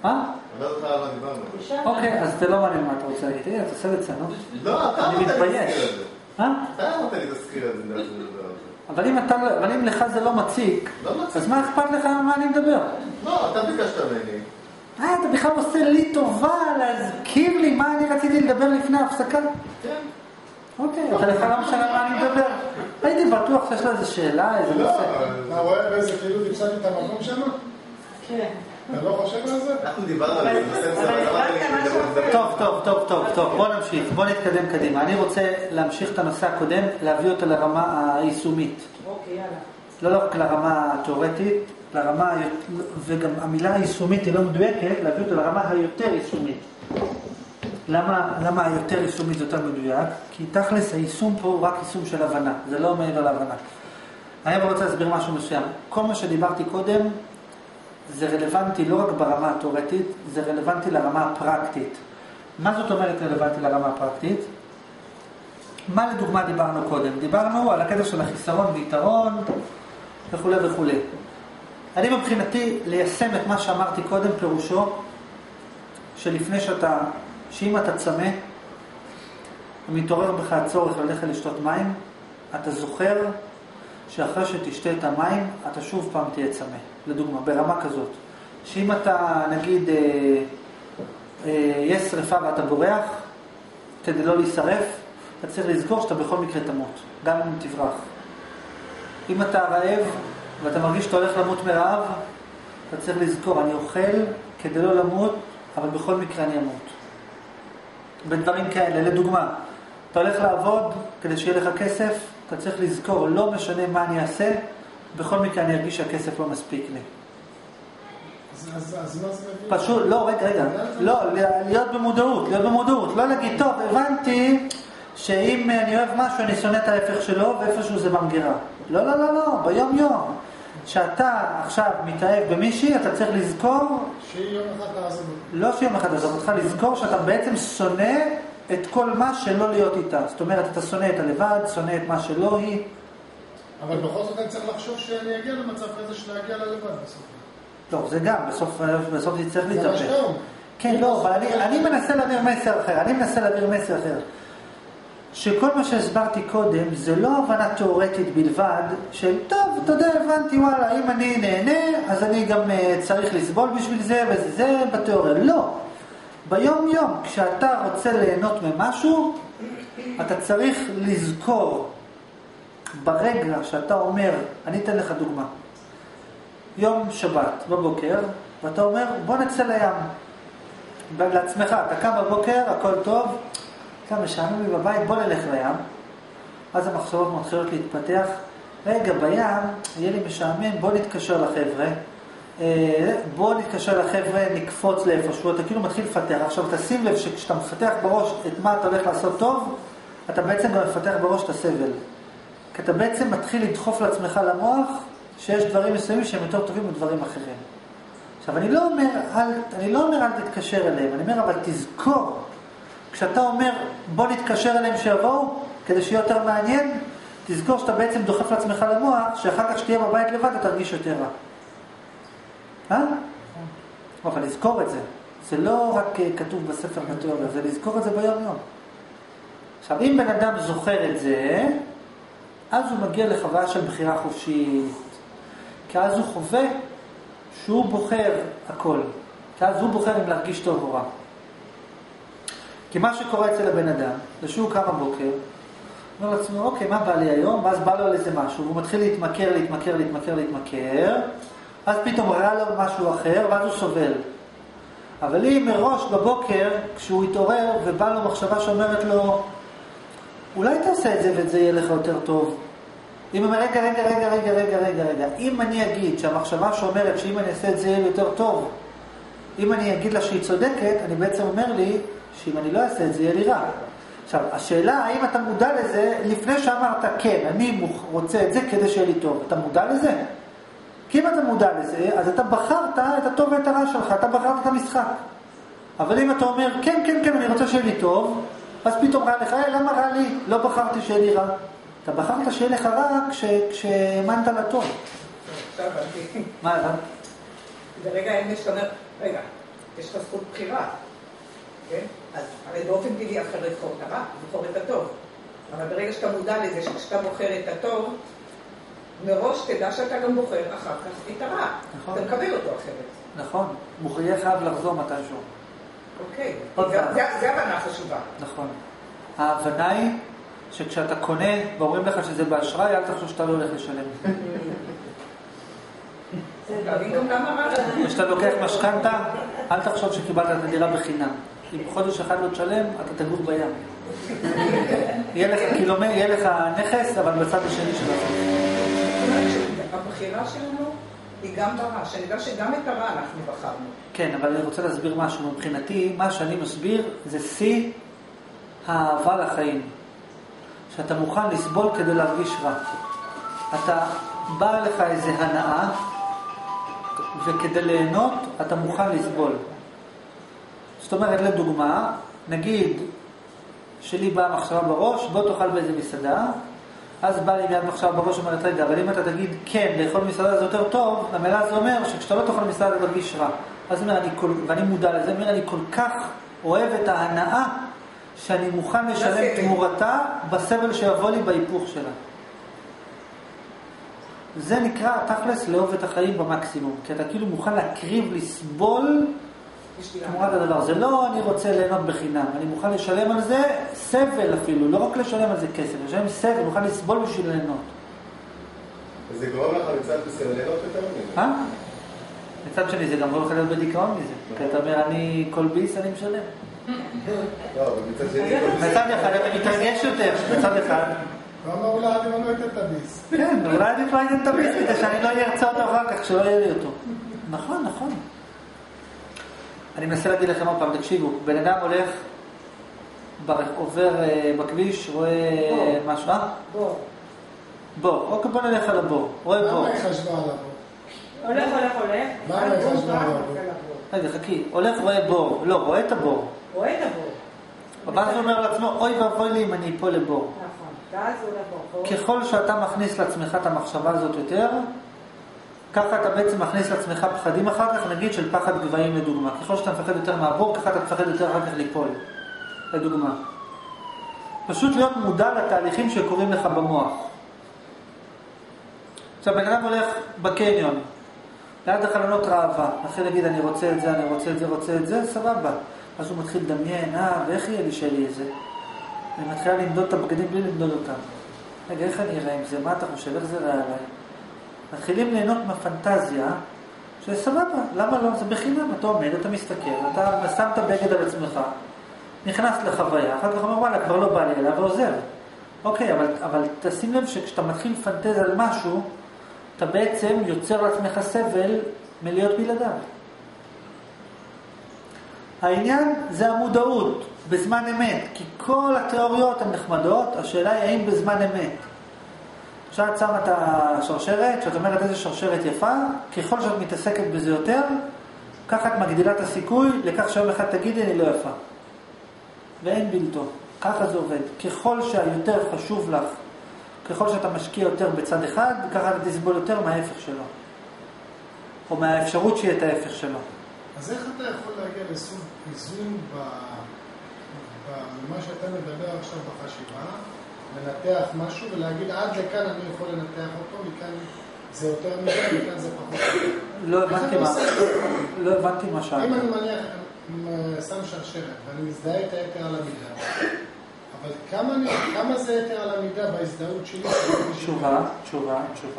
מה? אני לא זוכר על מה דיברנו. אוקיי, אז אתה לא מעניין מה אתה רוצה להגיד. תראה, אתה עושה לצנו. לא, אתה אמרת לי תזכיר את זה. מה? אתה אמרת לי תזכיר את זה. אבל אם לך זה לא מציק, אז מה אכפת לך מה אני מדבר? לא, אתה ביקשת ממני. אתה בכלל עושה לי טובה להזכיר לי מה אני רציתי לדבר לפני ההפסקה? כן. אוקיי, אתה לך לא משנה מה אני מדבר. הייתי בטוח שיש לה איזו שאלה, איזה נושא. אתה רואה באיזה כאילו תפסק את המקום שם? כן. אתה לא חושב על זה? אנחנו דיברנו על זה. טוב, בוא נמשיך, בוא נתקדם קדימה. אני רוצה להמשיך את הנושא הקודם, להביא אותו לרמה היישומית. אוקיי, יאללה. לא רק לרמה התיאורטית, וגם המילה היישומית היא לא מדויקת, להביא אותו לרמה היותר יישומית. למה היותר יישומית זה יותר מדויק? כי תכלס היישום פה הוא רק יישום של הבנה, זה לא מעבר להבנה. אני רוצה להסביר משהו מסוים. כל מה שדיברתי קודם זה רלוונטי לא רק ברמה התיאורטית, זה רלוונטי לרמה הפרקטית. מה זאת אומרת רלוונטי לרמה הפרקטית? מה לדוגמה דיברנו קודם? דיברנו על הקטע של החיסרון ויתרון וכו' וכו'. אני מבחינתי ליישם את מה שאמרתי קודם פירושו שאם אתה צמא ומתעורר בך הצורך ללכת לשתות מים, אתה זוכר שאחרי שתשתה את המים אתה שוב פעם תהיה צמא. לדוגמה, ברמה כזאת. שאם אתה נגיד יש שריפה ואתה בורח כדי לא להישרף, אתה צריך לזכור שאתה בכל מקרה תמות, גם אם תברח. אם אתה רעב ואתה מרגיש שאתה הולך למות מרעב, אתה צריך לזכור, אני אוכל כדי לא למות, אבל בכל מקרה אני אמות. בדברים כאלה, לדוגמה, אתה הולך לעבוד כדי שיהיה לך כסף, אתה צריך לזכור, לא משנה מה אני אעשה, בכל מקרה אני ארגיש שהכסף לא מספיק לי. אז מה זה מביא? פשוט, לא, רגע. לא, להיות במודעות. לא להגיד, טוב, הבנתי שאם אני אוהב משהו, אני שונא את ההפך שלו, ואיפשהו זה במגירה. לא, ביום יום. שאתה עכשיו מתאהב במישהי, אתה צריך לזכור... שהיא יום אחד תעזוב. לא שיום אחד תעזוב אותך, לזכור שאתה בעצם שונא את כל מה שלא להיות איתה. זאת אומרת, אתה שונא את הלבד, שונא את מה שלא היא. אבל בכל זאת אני צריך לחשוב שאני אגיע למצב כזה של להגיע ללבד בסוף. לא, זה גם, בסוף זה צריך להתאפק. זה מה שאתה אומר. כן, לא, אבל אני מנסה להעביר מסר אחר. שכל מה שהסברתי קודם זה לא הבנה תיאורטית בלבד של טוב, אתה יודע, הבנתי, וואלה, אם אני נהנה אז אני גם צריך לסבול בשביל זה וזה בתיאוריה. לא. ביום יום כשאתה רוצה ליהנות ממשהו, אתה צריך לזכור ברגע שאתה אומר, אני אתן לך דוגמה, יום שבת בבוקר, ואתה אומר בוא נצא לים לעצמך, אתה קם בבוקר, הכל טוב, כמה משעמם לי בבית, בוא נלך לים. אז המחשבות מתחילות להתפתח, רגע בים יהיה לי משעמם, בוא נתקשר לחבר'ה, נקפוץ לאיפשהו, אתה כאילו מתחיל לפתח. עכשיו תשים לב שכשאתה מפתח בראש את מה אתה הולך לעשות טוב, אתה בעצם גם מפתח בראש את הסבל, כי אתה בעצם מתחיל לדחוף לעצמך למוח שיש דברים מסוימים שהם יותר טובים מדברים אחרים. עכשיו אני לא אומר אל תתקשר אליהם, אני אומר אבל תזכור, כשאתה אומר בוא נתקשר אליהם שיבואו כדי שיהיה יותר מעניין, תזכור שאתה בעצם דוחף לעצמך למוח שאחר כך שתהיה בבית לבד אתה תרגיש יותר רע. אבל לזכור את זה, זה לא רק כתוב בספר בתיאוריה, זה לזכור את זה ביום יום. עכשיו אם בן אדם זוכר את זה, אז הוא מגיע לחוויה של בחירה חופשית, כי אז הוא חווה שהוא בוחר הכל, כי אז הוא בוחר אם להרגיש טוב או רע. כי מה שקורה אצל הבן אדם, זה שהוא קם בבוקר, אומר לעצמו, אוקיי, מה בא לי היום? ואז בא לו על איזה משהו, והוא מתחיל להתמכר, אז פתאום רע לו משהו אחר, ואז הוא סובל. אבל אם מראש בבוקר, כשהוא יתעורר, ובא לו מחשבה שאומרת לו, אולי תעשה את זה ואת זה יהיה לך יותר טוב. אם אומר, רגע, אם אני אגיד שהמחשבה שאומרת שאם אני אעשה את זה יהיה יותר טוב, אם אני אגיד לה שהיא צודקת, אני בעצם אומר לי, שאם אני לא אעשה את זה יהיה לי רע. עכשיו, השאלה, האם אתה מודע לזה, לפני שאמרת, כן, אני רוצה את זה כדי שיהיה לי טוב, אתה מודע לזה? כי אם אתה מודע לזה, אז אתה בחרת את הטוב ואת הרע שלך, אתה בחרת את המשחק. אבל אם אתה אומר, כן, אני רוצה שיהיה לי טוב, אז פתאום רע לך, למה רע לי? לא בחרתי שיהיה לי רע. אתה בחרת שיהיה לך רע כשהאמנת לטוב. עכשיו, מה הבנת? ברגע האמת שאתה אומר, רגע, יש לך זכות בחירה, כן? אז הרי באופן טבעי אחר לבחור את הרע, לבחור את הטוב. אבל ברגע שאתה מודע לזה, שכשאתה בוחר את הטוב, מראש תדע שאתה גם בוחר אחר כך את הרע. נכון. אתה מקבל אותו אחרת. נכון, הוא יהיה חייב לחזור מתישהו. אוקיי, עוד פעם. זה הבנה חשובה. נכון. ההבנה היא שכשאתה קונה ואומרים לך שזה באשראי, אל תחשוב שאתה לא הולך לשלם. תבין גם למה רע. כשאתה לוקח משכנתה, אל תחשוב שקיבלת את הדירה בחינם. אם חודש אחד לא תשלם, אתה תגור בים. יהיה לך נכס, אבל בצד השני שלך. הבחירה שלנו היא גם ברע, שנדע שגם את הרע אנחנו בחרנו. כן, אבל אני רוצה להסביר משהו. מבחינתי, מה שאני מסביר זה שיא האהבה לחיים. שאתה מוכן לסבול כדי להרגיש רע. אתה בא לך איזה הנאה, וכדי ליהנות אתה מוכן לסבול. זאת אומרת, לדוגמה, נגיד שלי באה מחשבה בראש, בוא תאכל באיזה מסעדה, אז בא לי מיד מחשבה בראש ואומרת, רגע, אבל אם אתה תגיד כן, לאכול מסעדה זה יותר טוב, המילה זה אומר שכשאתה לא תאכל מסעדה אתה תרגיש רע. אז אומר, ואני מודע לזה, אומר, אני כל כך אוהב את ההנאה, שאני מוכן לשלם תמורתה בסבל שיבוא לי בהיפוך שלה. זה נקרא תכלס לאהוב את החיים במקסימום, כי אתה כאילו מוכן להקריב, לסבול תמורת הדבר. זה לא אני רוצה ליהנות בחינם, אני מוכן לשלם על זה סבל אפילו, לא רק לשלם על זה כסף, לשלם סבל, מוכן לסבול בשביל ליהנות. וזה גורם לך מצד בסדר ליהנות יותר מזה. מצד שני זה גם גורם לך להיות בדיכאון מזה, כי אתה אומר אני כל ביס אני משלם. לא, אבל מצד שני... מצד אחד אתה מתרגש יותר, מצד אחד. למה אולי עדיף לא הייתם תביס? כן, אולי עדיף לא הייתם תביס, כדי שאני לא ארצה אותו אחר כך, שלא יהיה לי אותו. נכון, נכון. אני מנסה להגיד לכם עוד פעם, תקשיבו, בן אדם הולך, עובר בכביש, רואה משהו, בור. אוקיי, בוא נלך על הבור. רואה בור. למה היא חשבה על הבור? הולך. למה היא חשבה על הבור? רגע, חכי. הולך, רואה בור. לא, רואה את הבור. רואה את הבור. ואז הוא אומר לעצמו, אוי ואבוי לי אם אני אפול לבור. נכון, ואז הוא לבור. ככל שאתה מכניס לעצמך את המחשבה הזאת יותר, ככה אתה בעצם מכניס לעצמך פחדים אחר כך, נגיד של פחד גבהים לדוגמה. ככל שאתה מפחד יותר מהבור, ככה אתה מפחד יותר אחר כך ליפול. לדוגמה. פשוט להיות מודע לתהליכים שקורים לך במוח. עכשיו, בן אדם הולך בקניון, ליד החלונות ראווה, מתחיל להגיד, אני רוצה את זה, אני רוצה את זה, סבבה. אז הוא מתחיל לדמיין, ואיך יהיה לי שלי את זה? אני מתחילה למדוד את הבגדים בלי למדוד אותם. רגע, איך אני אראה עם זה? מה אתה חושב? איך זה ראה עליי? מתחילים ליהנות מהפנטזיה, שסבבה, למה לא? זה בחינם, אתה עומד, אתה מסתכל, אתה שם את הבגד על עצמך, נכנס לחוויה, אחר כך אומר, וואלה, כבר לא בא לי אליו ועוזר. אוקיי, אבל תשים לב שכשאתה מתחיל לפנטז על משהו, אתה בעצם יוצר לעצמך סבל מלהיות בלעדיו. העניין זה המודעות בזמן אמת, כי כל התיאוריות הן נחמדות, השאלה היא האם בזמן אמת. כשאת שמה את השרשרת, כשאת אומרת איזה שרשרת יפה, ככל שאת מתעסקת בזה יותר, ככה את מגדילה את הסיכוי לכך שיום אחד תגידי אני לא יפה. ואין בלתו. ככה זה עובד. ככל שהיותר חשוב לך, ככל שאתה משקיע יותר בצד אחד, ככה אתה תסבול יותר מההפך שלו. או מהאפשרות שיהיה את ההפך שלו. אז איך אתה יכול להגיע לסוג איזון במה שאתה מדבר עכשיו בחשיבה, לנתח משהו ולהגיד עד לכאן אני יכול לנתח אותו, מכאן זה יותר מזה, מכאן זה פחות. לא הבנתי מה שאלת. אם אני מניח, שם שרשרת ואני מזדהה את היתר על המידה, אבל כמה זה יתר על המידה בהזדהות שלי? תשובה.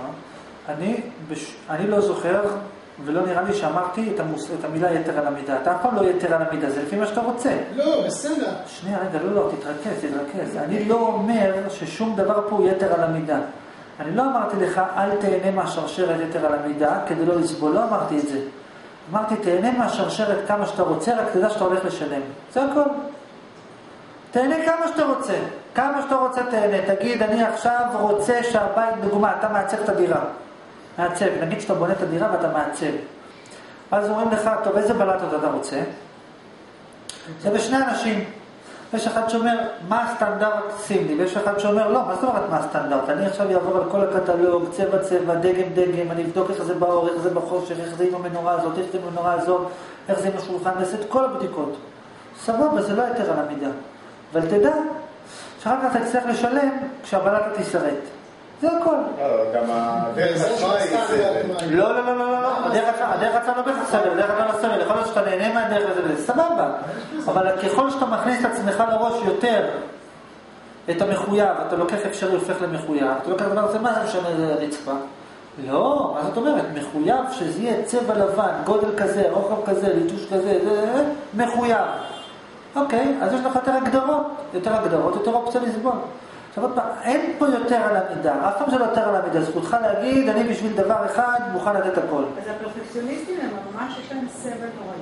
אני לא זוכר ולא נראה לי שאמרתי את המילה יתר על המידה. אתה אף פעם לא יתר על המידה, זה לפי מה שאתה רוצה. לא, בסדר. שנייה, רגע, לא, תתרכז. אני לא אומר ששום דבר פה הוא יתר על המידה. אני לא אמרתי לך, אל תהנה מהשרשרת יתר על המידה, כדי לא לסבול, לא אמרתי את זה. אמרתי, תהנה מהשרשרת כמה שאתה רוצה, רק תדע שאתה הולך לשלם. זה הכל. תהנה כמה שאתה רוצה תהנה. תגיד, אני עכשיו רוצה שהבית, דוגמה, אתה מעצב את הדירה. נגיד שאתה בונה את הדירה ואתה מעצב. אז אומרים לך, טוב, איזה בלטות אתה רוצה? זה בשני אנשים. יש אחד שאומר, מה הסטנדרט שים לי, ויש אחד שאומר, לא, מה זאת אומרת מה הסטנדרט? אני עכשיו אעבור על כל הקטלוג, צבע צבע, דגם דגם, אני אבדוק איך זה באור, איך זה בחושך, איך זה עם המנורה הזאת, איך זה עם המנורה הזאת, איך זה עם השולחן, ועשה את כל הבדיקות. סבבה, זה לא יותר על המידה. אבל תדע, שאחר כך אתה תצטרך לשלם כשהבלטה תישרט. זה הכל. גם הדרך עצמה היא סבל. לא, לא, לא, לא, לא. הדרך עצמה לא בהכרח סבל, הדרך עצמה לא סבל. יכול להיות שאתה נהנה מהדרך וזה סבבה. אבל ככל שאתה מכניס את עצמך לראש יותר את המחויב, אתה לוקח אפשרי, הופך למחויב, אתה לוקח דבר הזה, מה זה משנה רצפה? לא, מה זאת אומרת? מחויב שזה יהיה צבע לבן, גודל כזה, רוחב כזה, ליטוש כזה, מחויב. אוקיי, אז יש לך יותר הגדרות, יותר אופציה לסבול. עכשיו עוד פעם, אין פה יותר על המידה, אף פעם זה לא יותר על המידה, זכותך להגיד, אני בשביל דבר אחד מוכן לתת הכל. אז הפרפקציוניסטים הם ממש יש להם סבל נוראי.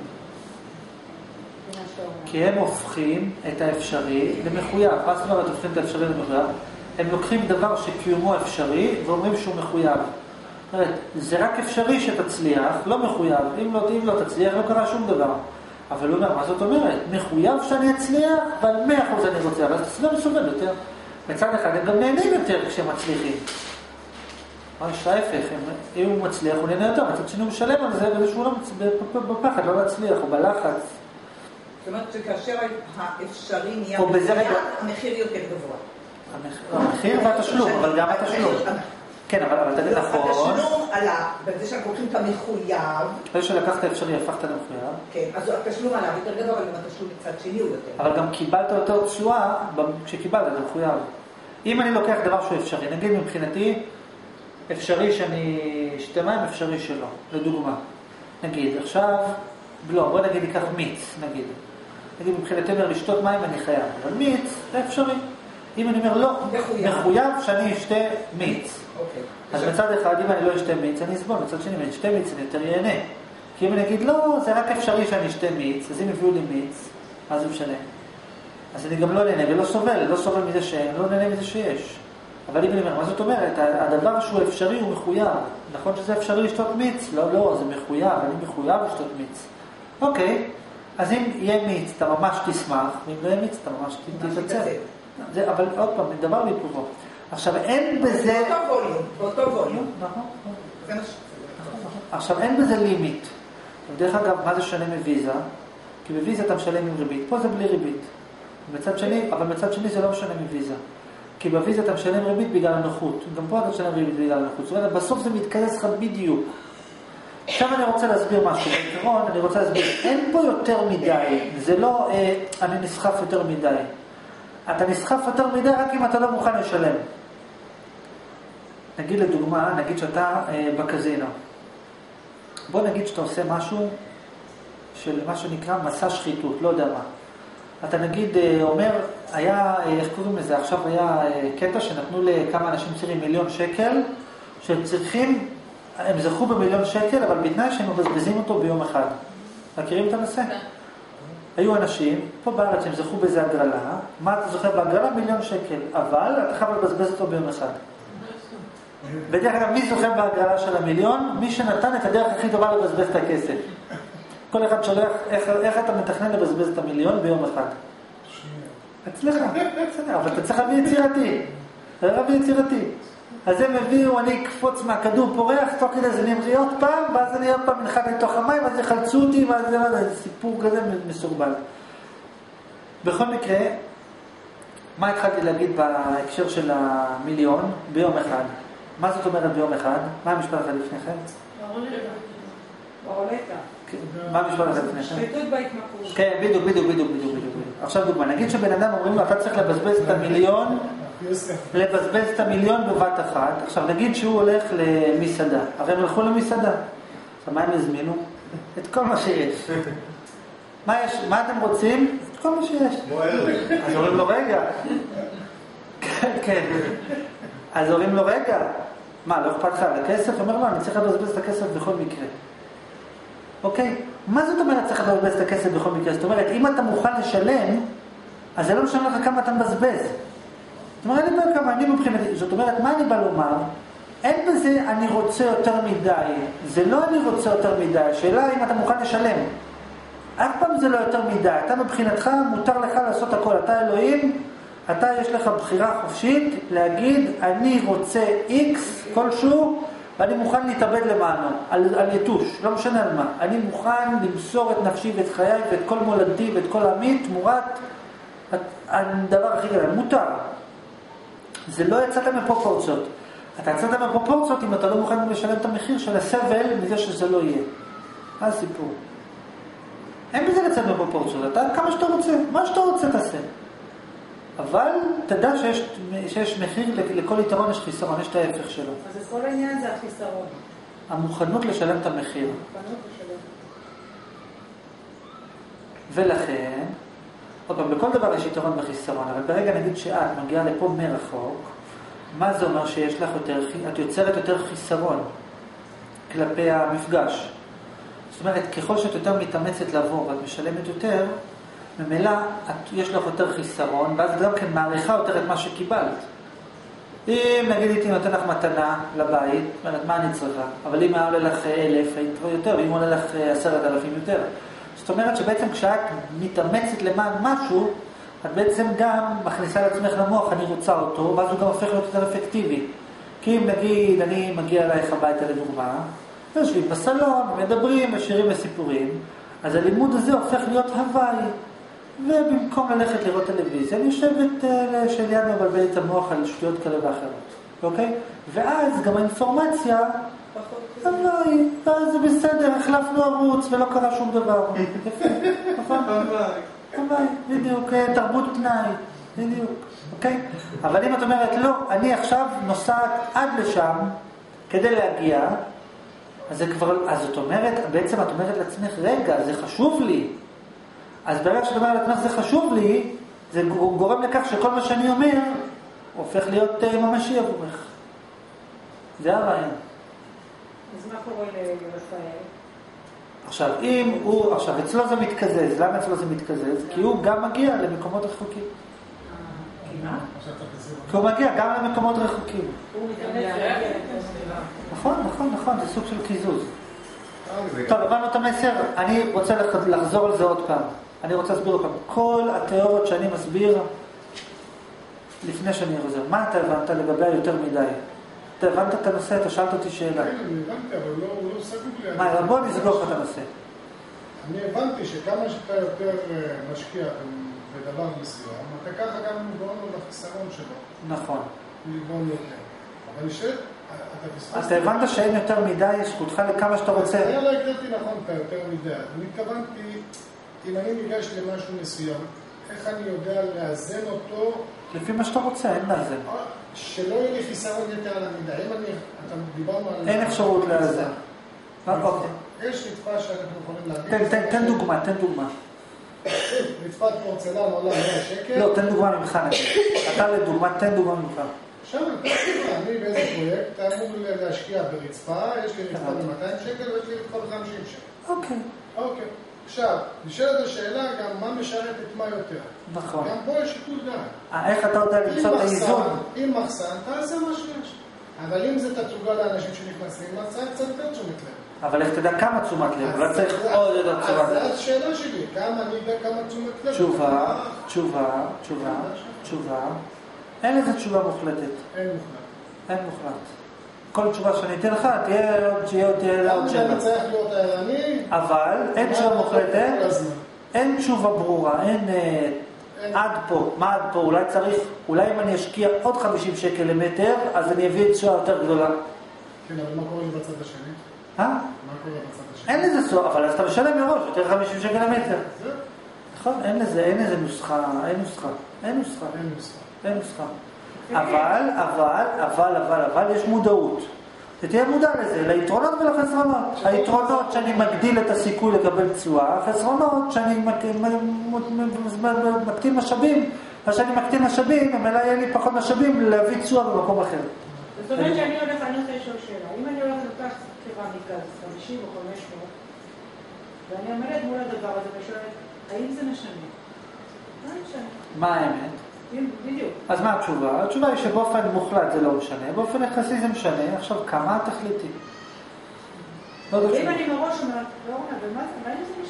כי הם הופכים את האפשרי למחויב. מה זאת אומרת הופכים את האפשרי למחויב? הם לוקחים דבר שקיומו אפשרי ואומרים שהוא מחויב. זאת אומרת, זה רק אפשרי שתצליח, לא מחויב. אם לא תצליח, לא קרה שום דבר. אבל הוא אומר, מה זאת אומרת? מחויב שאני אצליח, אבל 100% אני רוצה. אבל זה לא מסובב יותר. מצד אחד הם גם נהנים יותר כשהם מצליחים. ממש ההפך, אם הוא מצליח הוא נהנה יותר, מצד שני הוא משלם על זה ואיזשהו לא בפחד, לא להצליח, הוא בלחץ. זאת אומרת שכאשר האפשרי נהיה מחויב, המחיר יותר גבוה. המחיר והתשלום, אבל גם התשלום. כן, אבל תגיד נכון. התשלום עלה, בזה שאנחנו לוקחים את המחויב. אחרי שלקחת אפשרי, הפכת למחויב. כן, אז התשלום עלה יותר גדול, אבל גם התשלום מצד שני הוא יותר. אבל גם קיבלת יותר תשואה כשקיבלת, זה מחויב. אם אני לוקח דבר שהוא אפשרי, נגיד מבחינתי, אפשרי שאני אשתה מים, אפשרי שלא, לדוגמה. נגיד, עכשיו, לא, בוא נגיד ניקח מיץ, נגיד מבחינתי אומר לשתות מים אני חייב, אבל מיץ זה אפשרי. אם אני אומר לא, מחויב שאני אשתה מיץ. אז מצד אחד, אם אני לא אשתה מיץ, אני אסבול, מצד שני, אם אני אשתה מיץ, אני יותר ייהנה. כי אם אני אגיד לא, זה רק אפשרי שאני אשתה מיץ, אז אם הביאו לי מיץ, אז הוא משנה. אז אני גם לא נהנה ולא סובל, לא סובל מזה שאין, לא נהנה מזה שיש. אבל אם אני אומר, מה זאת אומרת? הדבר שהוא אפשרי הוא מחויב. נכון שזה אפשרי לשתות מיץ? לא, זה מחויב, אני מחויב לשתות מיץ. אוקיי, אז אם יהיה מיץ, אתה ממש תשמח, ואם לא יהיה מיץ, אתה ממש תתעצב. אבל עוד פעם, דבר בהיפוכו. עכשיו, אין בזה... באותו ווליום. נכון. עכשיו, אין בזה לימיט. דרך אגב, מה זה שונה מוויזה? כי בוויזה אתה משלם עם ריבית. פה זה בלי ריבית. אבל מצד שני זה לא משנה מוויזה. כי בוויזה אתה משלם ריבית בגלל הנוחות. גם פה אתה משלם ריבית בגלל הנוחות. זאת אומרת, בסוף זה מתכנס לך בדיוק. עכשיו אני רוצה להסביר משהו. בעיקרון, אני רוצה להסביר. אין פה יותר מדי. זה לא, אני נסחף יותר מדי. אתה נסחף יותר מדי רק אם אתה לא מוכן לשלם. נגיד לדוגמה, נגיד שאתה בקזינו. בוא נגיד שאתה עושה משהו של מה שנקרא מסע שחיתות, לא יודע מה. אתה נגיד אומר, היה, איך קוראים לזה? עכשיו היה קטע שנתנו לכמה אנשים צעירים 1,000,000 שקל, שהם צריכים, הם זכו ב1,000,000 שקל, אבל בתנאי שהם מבזבזים אותו ביום אחד. מכירים את הנושא? היו אנשים, פה בארץ הם זכו בזה הגרלה, מה אתה זוכר בהגרלה? 1,000,000 שקל, אבל אתה חייב לבזבז אותו ביום אחד. בדרך כלל מי זוכר בהגרלה של 1,000,000? מי שנתן את הדרך הכי טובה לבזבז את הכסף. כל אחד שולח, איך אתה מתכנן לבזבז את 1,000,000 ביום אחד? אצלך, אבל אתה צריך להביא יצירתי. אז הם הביאו, אני אקפוץ מהכדור פורח, תוך כדי זה נמרי עוד פעם, ואז אני עוד פעם נלחד לתוך המים, אז יחלצו אותי, ואז זה סיפור כזה מסורבל. בכל מקרה, מה התחלתי להגיד בהקשר של 1,000,000 ביום אחד? מה זאת אומרת ביום אחד? מה המשפט הזה לפני כן? ברולטה. מה המשפט הזה לפני כן? שחיתות בהתמכרות. כן, בדיוק. עכשיו דוגמה, נגיד שבן אדם אומרים לו, אתה צריך לבזבז את 1,000,000, בבת אחת. עכשיו נגיד שהוא הולך למסעדה, הרי הם הלכו למסעדה. עכשיו מה הם הזמינו? את כל מה שיש. מה אתם רוצים? את כל מה שיש. אז אומרים לו רגע. כן. אז אומרים לו רגע. מה, לא אכפת לך על הכסף? הוא אומר לו, אני צריך לבזבז את הכסף בכל מקרה. אוקיי? מה זאת אומרת צריך לבזבז את הכסף בכל מקרה? זאת אומרת, אם אתה מוכן לשלם, אז זה לא משנה לך כמה אתה מבזבז. זאת אומרת, אני אומר כמה, אני מבחינתי. זאת אומרת, מה אני בא לומר? אין בזה אני רוצה יותר מדי. זה לא אני רוצה יותר מדי. השאלה אם אתה מוכן לשלם. אף פעם זה לא יותר מדי. אתה מבחינתך מותר לך לעשות הכל. אתה אלוהים, אתה יש לך בחירה חופשית להגיד, אני רוצה X כלשהו, ואני מוכן להתאבד למענו, על יתוש, לא משנה על מה. אני מוכן למסור את נפשי ואת חיי ואת כל מולדתי ואת כל עמי תמורת הדבר הכי גדול. מותר. זה לא יצאת מפרופורציות. אתה יצאת מפרופורציות אם אתה לא מוכן לשלם את המחיר של הסבל מזה שזה לא יהיה. מה הסיפור? אין בזה לצאת מפרופורציות. אתה כמה שאתה רוצה, מה שאתה רוצה תעשה. אבל תדע שיש מחיר, לכל יתרון יש חיסרון, יש את ההפך שלו. אז כל העניין זה החיסרון. המוכנות לשלם את המחיר. המוכנות לשלם. ולכן, עוד פעם, בכל דבר יש יתרון וחיסרון, אבל ברגע נגיד שאת מגיעה לפה מרחוק, מה זה אומר שיש לך יותר, את יוצרת יותר חיסרון כלפי המפגש. זאת אומרת, ככל שאת יותר מתאמצת לעבור ואת משלמת יותר, ממילא יש לך יותר חיסרון, ואז גם כן מעריכה יותר את מה שקיבלת. אם נגיד הייתי נותן לך מתנה לבית, מה אני צריכה? אבל אם היה עולה לך 1,000, היית כבר יותר, ואם עולה לך 10,000 יותר. זאת אומרת שבעצם כשאת מתאמצת למען משהו, את בעצם גם מכניסה לעצמך למוח, אני רוצה אותו, ואז הוא גם הופך להיות יותר אפקטיבי. כי אם נגיד, אני מגיע אלייך הביתה לדוגמה, יושבים בסלון, מדברים, משירים וסיפורים, אז הלימוד הזה הופך להיות הוואי. ובמקום ללכת לראות טלוויזיה, אני יושבת שליד מבלבל את המוח על שטויות כאלה ואחרות. אוקיי? ואז גם האינפורמציה, הוואי, ואז זה בסדר, החלפנו ערוץ ולא קרה שום דבר. יפה, נכון? הוואי, בדיוק, תרבות פנאי, בדיוק. אוקיי? אבל אם את אומרת, לא, אני עכשיו נוסעת עד לשם כדי להגיע, אז זאת אומרת, בעצם את אומרת לעצמך, רגע, זה חשוב לי. אז ברגע שאת אומרת לעצמך, זה חשוב לי, זה גורם לכך שכל מה שאני אומר, הופך להיות ממשי עבורך. זה הרעיון. אז מה קורה לרפאל? עכשיו, עכשיו, אצלו זה מתקזז. למה אצלו זה מתקזז? כי הוא גם מגיע למקומות רחוקים. כי הוא מגיע גם למקומות רחוקים. נכון, זה סוג של קיזוז. טוב, הבנו את המסר. אני רוצה לחזור על זה עוד פעם. אני רוצה להסביר עוד פעם. כל התיאוריות שאני מסביר, לפני שאני חוזר, מה אתה הבנת לגבי יותר מדי? אתה הבנת את הנושא? אתה שאלת אותי שאלה. כן, אני הבנתי, אבל הוא לא סגור לי. מה, בוא נסגור לך את הנושא. אני הבנתי שכמה שאתה יותר משקיע בדבר מסוים, אתה ככה גם מגרום לו לחיסרון שלו. נכון. לגרום יותר. אבל אני חושב, אתה הבנת שאין יותר מדי, זכותך לכמה שאתה רוצה. אני לא הקראתי נכון את היותר מדי. אני התכוונתי, אם אני ניגש למשהו מסוים, איך אני יודע לאזן אותו? לפי מה שאתה רוצה, אין לאזן. שלא יהיה לי חיסרון יותר על המידה. אם אתה דיברנו על... אין אפשרות לאזן. אוקיי. יש רצפה שאנחנו יכולים להגיד. תן דוגמה. רצפת פורצלן עולה 100 שקל. לא, תן דוגמה ממך נגיד. אתה לדוגמה, תן דוגמה ממך. עכשיו, אני באיזה פרויקט אמור להשקיע ברצפה, יש לי רצפה ב-200 שקל ויש לי רצפה ב-50 שקל. אוקיי. עכשיו, נשאלת השאלה גם מה משרת את מה יותר. נכון. גם פה יש שיקול דעת. איך אתה יודע למצוא את האיזון? אם מחסן, תעשה מה שיש. אבל אם זה תצוגה לאנשים שנכנסים, אז צריך קצת יותר תשומת לב. אבל איך תדע כמה תשומת לב? לא צריך עוד יותר תשומת לב. אז השאלה שלי, כמה אני יודע כמה תשומת לב? תשובה. אין לזה תשובה מוחלטת. אין מוחלט. כל תשובה שאני אתן לך, תהיה עוד שאלה. אני צריך להיות הערני. אבל אין תשובה מוחלטת, אין תשובה ברורה, אין עד פה. מה עד פה? אולי אם אני אשקיע עוד 50 שקל למטר, אז אני אביא תשובה יותר גדולה. כן, אבל מה קורה בצד השני? מה קורה בצד השני? אין לזה סוף, אבל אז אתה משלם מראש, יותר 50 שקל למטר. נכון, אין לזה נוסחה, אין נוסחה. אבל יש מודעות. תהיה מודע לזה, ליתרונות ולחסרונות. היתרונות שאני מגדיל את הסיכוי לקבל תשואה, החסרונות שאני מקטין משאבים, אז שאני מקטין משאבים, אבל יהיה לי פחות משאבים להביא תשואה במקום אחר. זאת אומרת שאני הולך, אני רוצה לשאול שאלה. אם אני הולך לתוך קרמיקה, 50 או 500, ואני עומדת מול הדבר הזה ושואלת, האם זה משנה? מה משנה? מה האמת? בדיוק. אז מה התשובה? התשובה היא שבאופן מוחלט זה לא משנה, באופן יחסי זה משנה, עכשיו כמה תחליטי? אם אני מראש אומרת, לא עונה, ומה אם זה משנה?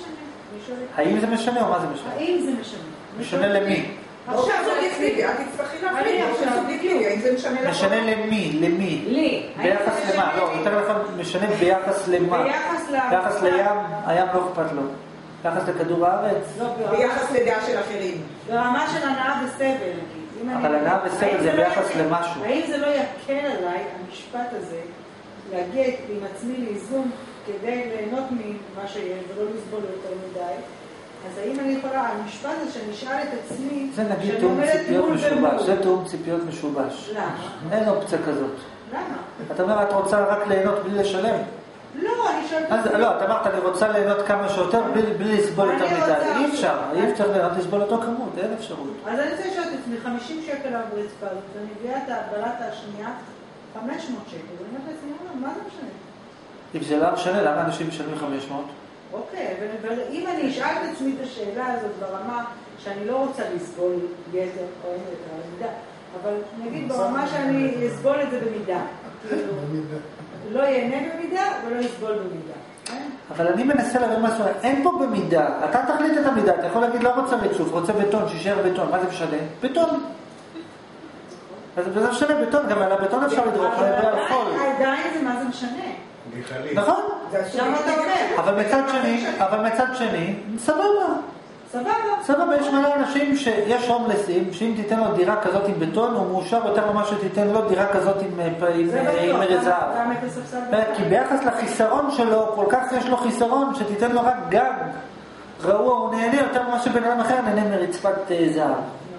האם זה משנה או מה זה משנה? האם זה משנה? משנה למי? עכשיו סובייקטיבי, אל תצטרכי להחליט, סובייקטיבי, האם זה משנה לך? משנה למי? למי? לי. ביחס למה? לא, יותר נכון, משנה ביחס למה? ביחס לים, הים לא אכפת לו. ביחס לכדור הארץ? ביחס לדעה של אחרים. ברמה של הנאה וסבל, נגיד. אבל הנאה וסבל זה ביחס למשהו. האם זה לא יקל עליי, המשפט הזה, להגיע עם עצמי לאיזון כדי ליהנות ממה שיש ולא לסבול יותר מדי? אז האם אני יכולה, המשפט הזה שאני אשאל את עצמי, זה נגיד תאום ציפיות משובש, זה תאום ציפיות משובש. למה? אין אופציה כזאת. למה? אתה אומר, את רוצה רק ליהנות בלי לשלם? לא, אני שואלת... לא, את אמרת, אני רוצה ליהנות כמה שיותר בלי לסבול יותר מדי. אי אפשר, אי אפשר ליהנות לסבול אותו כמות, אין אפשרות. אז אני רוצה לשאול את עצמי, 50 שקל עבור רצפה הזאת, ואני מביאה את הבלת השנייה, 500 שקל, ואני אומרת לעצמי, מה זה משנה? אם זה לא משנה, למה אנשים משלמים 500? אוקיי, ואם אני אשאל את עצמי את השאלה הזאת ברמה שאני לא רוצה לסבול יתר או אין יותר במידה, אבל נגיד ברמה שאני אסבול את זה במידה. כאילו, לא ייהנה במידה ולא יסבול במידה. אבל אני מנסה להבין משהו, אין פה במידה. אתה תחליט את המידה, אתה יכול להגיד לא רוצה ריצוף, רוצה בטון, שישאר בטון. מה זה משנה? בטון. אז זה משנה בטון, גם על הבטון אפשר לדרוך, על חול. עדיין זה מה זה משנה. נכון? שם אתה אומר. אבל מצד שני, סבבה. סבבה, יש מלא אנשים שיש הומלסים, שאם תיתן לו דירה כזאת עם בטון, הוא מאושר יותר ממה שתיתן לו דירה כזאת עם מרזב. כי ביחס לחיסרון שלו, כל כך יש לו חיסרון, שתיתן לו רק גג רעוע, הוא נהנה יותר ממה שבן אדם אחר נהנה מרצפת זהב.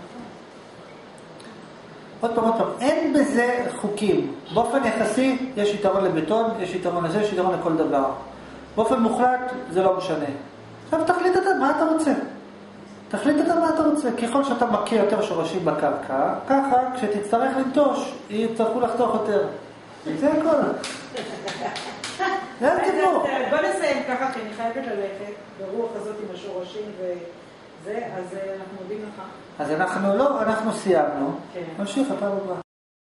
עוד פעם, אין בזה חוקים. באופן יחסי, יש יתרון לבטון, יש יתרון לזה, יש יתרון לכל דבר. באופן מוחלט, זה לא משנה. עכשיו תחליט אתה מה אתה רוצה. ככל שאתה מכיר יותר שורשים בקרקע, ככה כשתצטרך לנטוש, יצטרכו לחתוך יותר. זה הכל. זה הסיפור. בוא נסיים ככה, כי אני חייבת ללכת ברוח הזאת עם השורשים וזה, אז אנחנו מודים לך. אז אנחנו סיימנו. נמשיך הפעם הבאה.